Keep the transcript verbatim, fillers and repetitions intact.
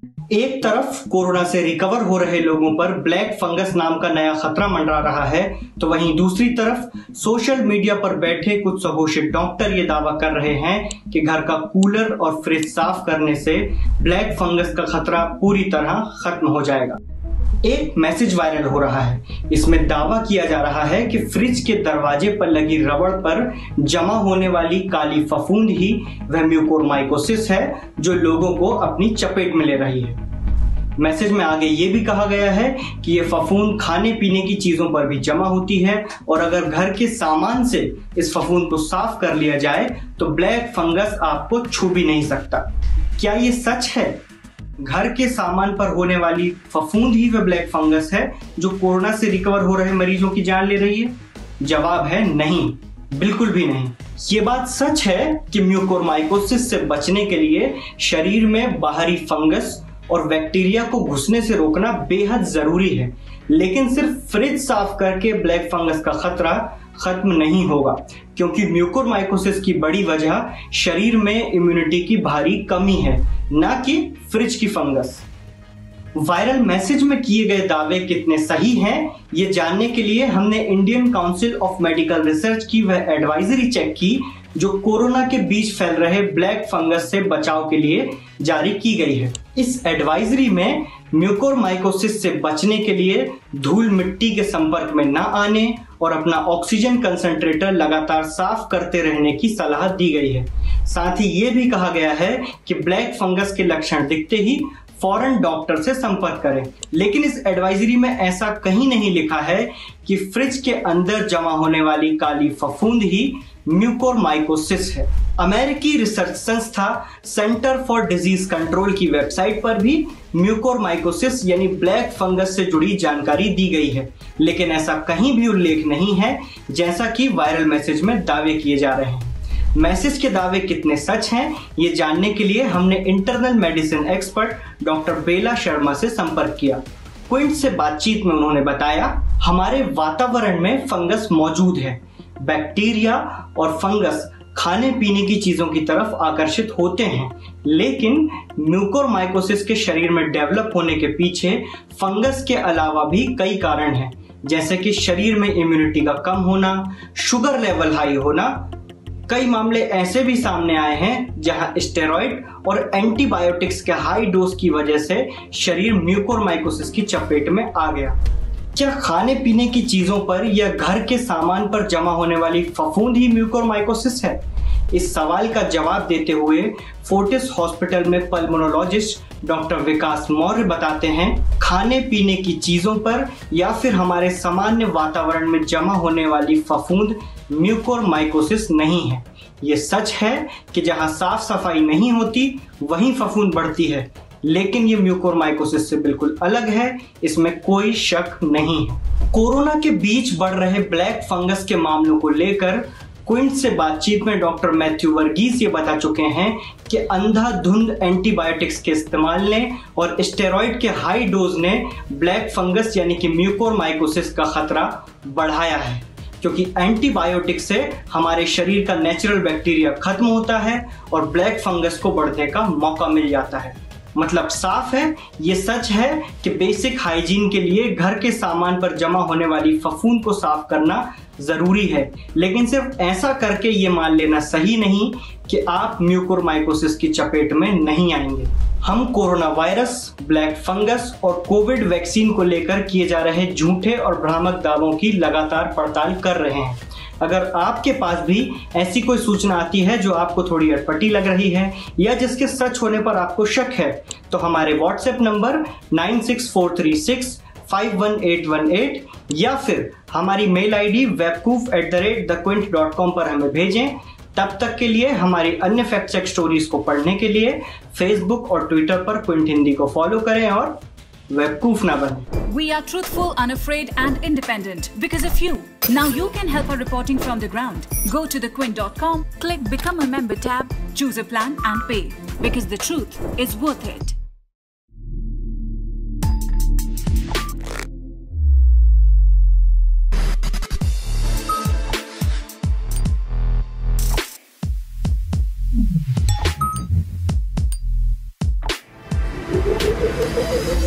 एक तरफ कोरोना से रिकवर हो रहे लोगों पर ब्लैक फंगस नाम का नया खतरा मंडरा रहा है, तो वहीं दूसरी तरफ सोशल मीडिया पर बैठे कुछ सहोशित डॉक्टर ये दावा कर रहे हैं कि घर का कूलर और फ्रिज साफ करने से ब्लैक फंगस का खतरा पूरी तरह खत्म हो जाएगा। एक मैसेज वायरल हो रहा है। इसमें दावा किया जा रहा है कि फ्रिज के दरवाजे पर लगी रबड़ पर जमा होने वाली काली फफूंद ही वह म्यूकोरमाइकोसिस है जो लोगों को अपनी चपेट में ले रही है। मैसेज में आगे ये भी कहा गया है कि ये फफूंद खाने पीने की चीजों पर भी जमा होती है और अगर घर के सामान से इस फफूंद को साफ कर लिया जाए तो ब्लैक फंगस आपको छू भी नहीं सकता। क्या ये सच है? घर के सामान पर होने वाली फफूंद ही वह ब्लैक फंगस है जो कोरोना से रिकवर हो रहे मरीजों की जान ले रही है? जवाब है नहीं, बिल्कुल भी नहीं। ये बात सच है कि म्यूकोरमाइकोसिस से बचने के लिए शरीर में बाहरी फंगस और बैक्टीरिया को घुसने से रोकना बेहद जरूरी है, लेकिन सिर्फ फ्रिज साफ करके ब्लैक फंगस का खतरा खत्म नहीं होगा, क्योंकि म्यूकोरमाइकोसिस की बड़ी वजह शरीर में इम्यूनिटी की भारी कमी है, ना कि फ्रिज की फंगस। वायरल मैसेज में किए गए दावे कितने सही हैं, ये जानने के लिए हमने Indian Council of Medical Research की वह एडवाइजरी चेक की जो कोरोना के बीच फैल रहे ब्लैक फंगस से बचाव के लिए जारी की गई है। इस एडवाइजरी में म्यूकोरमाइकोसिस से बचने के लिए धूल मिट्टी के संपर्क में न आने और अपना ऑक्सीजन कंसंट्रेटर लगातार साफ करते रहने की सलाह दी गई है। साथ ही ये भी कहा गया है कि ब्लैक फंगस के लक्षण दिखते ही फौरन डॉक्टर से संपर्क करें। लेकिन इस एडवाइजरी में ऐसा कहीं नहीं लिखा है कि फ्रिज के अंदर जमा होने वाली काली फफूंद ही म्यूकोरमाइकोसिस है। अमेरिकी रिसर्च संस्था सेंटर फॉर डिजीज कंट्रोल की वेबसाइट पर भी म्यूकोरमाइकोसिस यानी ब्लैक फंगस से जुड़ी जानकारी दी गई है, लेकिन ऐसा कहीं भी उल्लेख नहीं है जैसा कि वायरल मैसेज में दावे किए जा रहे हैं। मैसेज के दावे कितने सच हैं, ये जानने के लिए हमने internal medicine expert doctor Bela Sharma से संपर्क किया। क्विंट से बातचीत में उन्होंने बताया, हमारे वातावरण में फंगस मौजूद है। बैक्टीरिया और फंगस खाने पीने की चीजों की तरफ आकर्षित होते हैं, लेकिन म्यूकोरमाइकोसिस के शरीर में डेवलप होने के पीछे फंगस के अलावा भी कई कारण हैं, जैसे कि शरीर में इम्यूनिटी का कम होना, शुगर लेवल हाई होना। कई मामले ऐसे भी सामने आए हैं जहां स्टेरॉइड और एंटीबायोटिक्स के हाई डोज की वजह से शरीर म्यूकोरमाइकोसिस की चपेट में आ गया। क्या खाने पीने की चीजों पर या घर के सामान पर जमा होने वाली फफूंद ही म्यूकोरमाइकोसिस है? इस सवाल का जवाब देते हुए फोर्टिस हॉस्पिटल में पल्मोनोलॉजिस्ट डॉक्टर विकास मौर्य बताते हैं, खाने पीने की चीजों पर या फिर हमारे सामान्य वातावरण में जमा होने वाली फफूंद म्यूकोरमाइकोसिस नहीं है। ये सच है कि जहां साफ सफाई नहीं होती वहीं फफूंद बढ़ती है, लेकिन ये म्यूकोरमाइकोसिस से बिल्कुल अलग है, इसमें कोई शक नहीं है। कोरोना के बीच बढ़ रहे ब्लैक फंगस के मामलों को लेकर क्विंट से बातचीत में डॉक्टर मैथ्यू वर्गीस ये बता चुके हैं कि अंधाधुंध एंटीबायोटिक्स के इस्तेमाल ने और स्टेरॉइड के हाई डोज ने ब्लैक फंगस यानी कि म्यूकोरमाइकोसिस का खतरा बढ़ाया है, क्योंकि एंटीबायोटिक से हमारे शरीर का नेचुरल बैक्टीरिया खत्म होता है और ब्लैक फंगस को बढ़ने का मौका मिल जाता है। मतलब साफ है, ये सच है कि बेसिक हाइजीन के लिए घर के सामान पर जमा होने वाली फफूंद को साफ करना जरूरी है, लेकिन सिर्फ ऐसा करके ये मान लेना सही नहीं कि आप म्यूकोरमाइकोसिस की चपेट में नहीं आएंगे। हम कोरोना वायरस, ब्लैक फंगस और कोविड वैक्सीन को लेकर किए जा रहे झूठे और भ्रामक दावों की लगातार पड़ताल कर रहे हैं। अगर आपके पास भी ऐसी कोई सूचना आती है जो आपको थोड़ी अटपटी लग रही है या जिसके सच होने पर आपको शक है, तो हमारे WhatsApp number nine six four three six five one eight one eight या फिर हमारी mail ID Webqoof at the rate the Quint dot com पर हमें भेजें। तब तक के लिए हमारी अन्य फैक्ट चेक स्टोरीज को पढ़ने के लिए फेसबुक और ट्विटर पर क्विंट हिंदी को फॉलो करें और वेबकूफ ना बने। We are truthful, unafraid and independent because of you. Now you can help our reporting from the ground. Go to the quint dot com, click Become a Member tab, choose a plan and pay. Because the truth is worth it. Thank you. है।